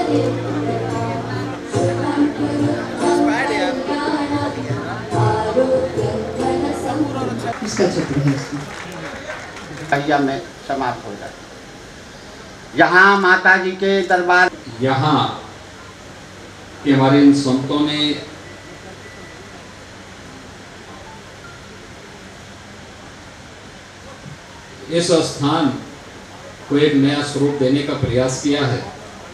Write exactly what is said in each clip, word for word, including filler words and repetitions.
इसका चित्र है इसमें में समाप्त हो जाती। यहाँ माता जी के दरबार, यहाँ के हमारे इन संतों ने इस स्थान को एक नया स्वरूप देने का प्रयास किया है।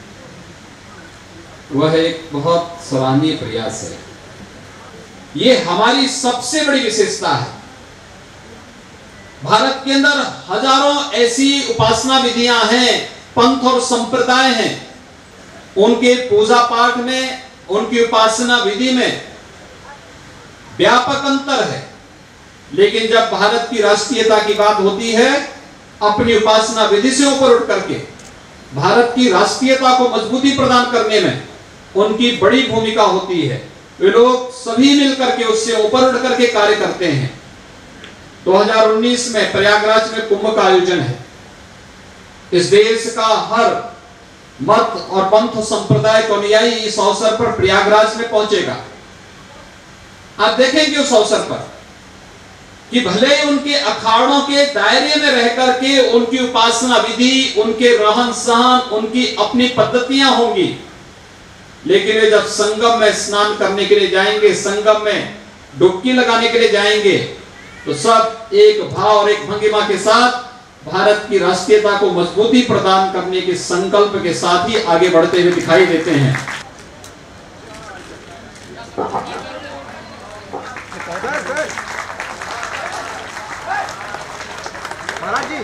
वह एक बहुत सराहनीय प्रयास है। ये हमारी सबसे बड़ी विशेषता है। भारत के अंदर हजारों ऐसी उपासना विधियां हैं, पंथ और संप्रदाय हैं। उनके पूजा पाठ में, उनकी उपासना विधि में व्यापक अंतर है, लेकिन जब भारत की राष्ट्रीयता की बात होती है, अपनी उपासना विधि से ऊपर उठ करके भारत की राष्ट्रीयता को मजबूती प्रदान करने में उनकी बड़ी भूमिका होती है। वे लोग सभी मिलकर के उससे ऊपर उठ करके कार्य करते हैं। दो हज़ार उन्नीस में प्रयागराज में कुंभ का आयोजन है। इस देश का हर मत और पंथ संप्रदाय को अनुयायी इस अवसर पर प्रयागराज में पहुंचेगा। आप देखेंगे उस अवसर पर कि भले उनके अखाड़ों के दायरे में रह करके उनकी उपासना विधि, उनके रहन सहन, उनकी अपनी पद्धतियां होंगी, लेकिन वे जब संगम में स्नान करने के लिए जाएंगे, संगम में डुबकी लगाने के लिए जाएंगे, तो सब एक भाव और एक भंगिमा के साथ भारत की राष्ट्रीयता को मजबूती प्रदान करने के संकल्प के साथ ही आगे बढ़ते हुए दिखाई देते हैं। महाराज जी,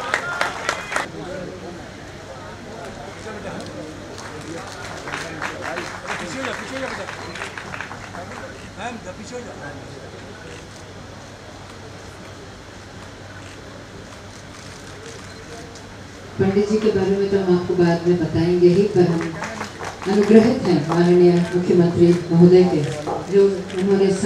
पंडित जी के बारे में तो हम आपको बाद में बताएंगे ही, पर हम अनुग्रहित हैं माननीय मुख्यमंत्री महोदय के, जो उन्होंने